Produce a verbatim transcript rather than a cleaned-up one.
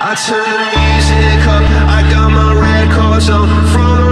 I turn the music up, I got my records on from